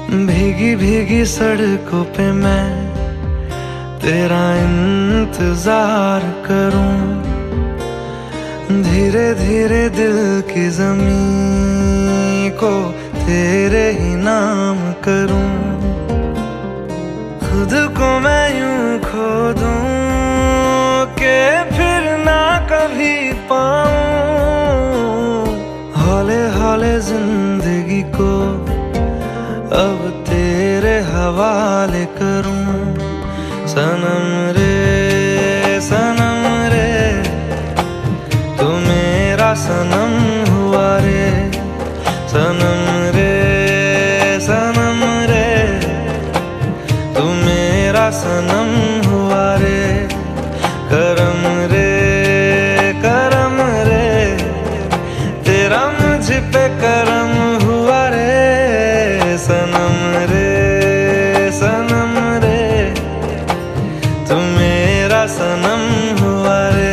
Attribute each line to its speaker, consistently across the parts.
Speaker 1: भीगी भीगी सड़कों पे मैं तेरा इंतजार करूं, धीरे धीरे दिल की ज़मीं को तेरे ही नाम करूं। खुद को मैं यूं खो दूं कि फिर ना कभी पाऊं, हौले हौले जिंदगी को अब तेरे हवाले करूं। सनम रे तू मेरा सनम हुआ रे। सनम रे तू मेरा सनम हुआ रे। करम रे तेरा मुझ पे करम हुआ रे। सनम रे तू मेरा सनम हुआ रे।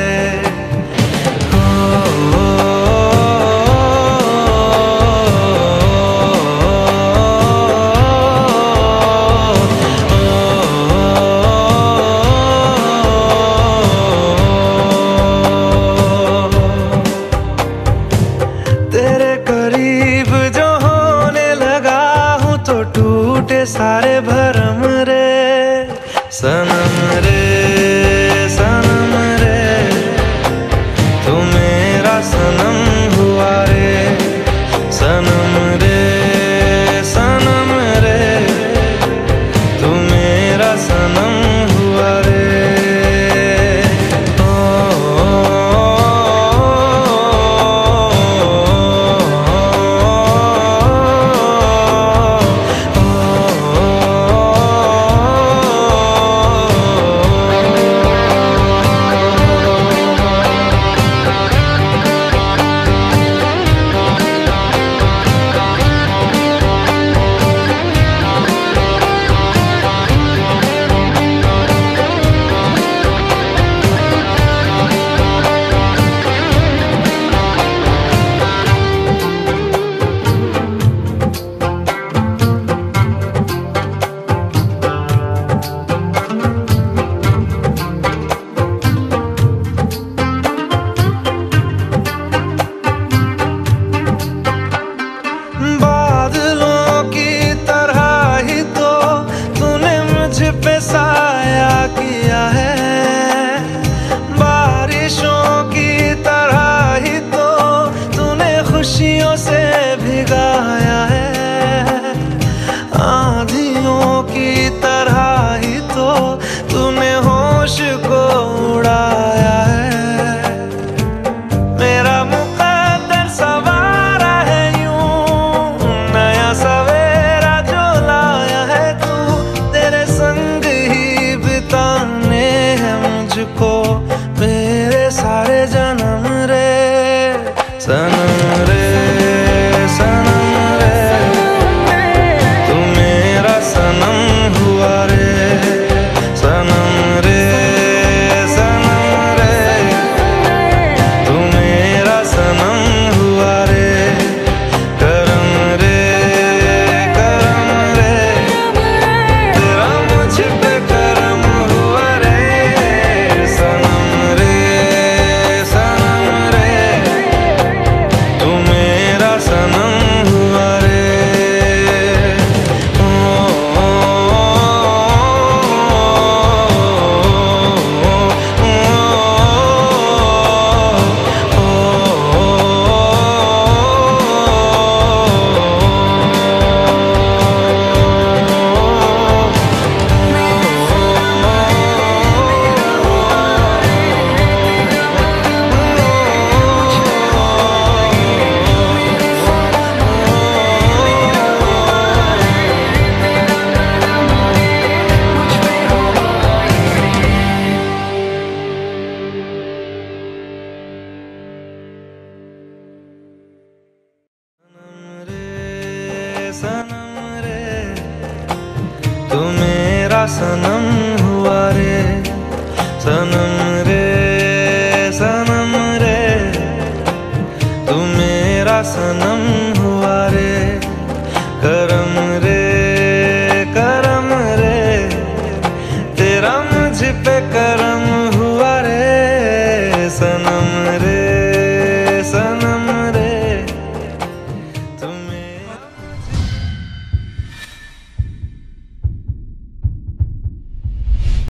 Speaker 1: तेरे करीब जो होने लगा हूँ तो टूटे सारे भरम रे। सनम रे तू मेरा सनम हुआ रे। सनम रे तू मेरा सनम हुआ रे। साया किया है बारिशों की तरह ही तो तूने खुशियों से भिगाया है। आंधियों की तरह ही तो तूने होश को उड़ाया है। मेरा मुकद्दर सवारा है यूं नया सवेरा जो लाया है तू। तेरे संग बिताने हैं मुझको मेरे सारे जन्म रे। सनम रे तू मेरा सनम हुआ रे। सनम रे तू मेरा सनम हुआ रे। करम रे तेरा मुझ पे करम हुआ रे। सनम रे तू मेरा सनम हुआ रे। सनम रे तू मेरा सनम हुआ रे। सनम रे तू मेरा सनम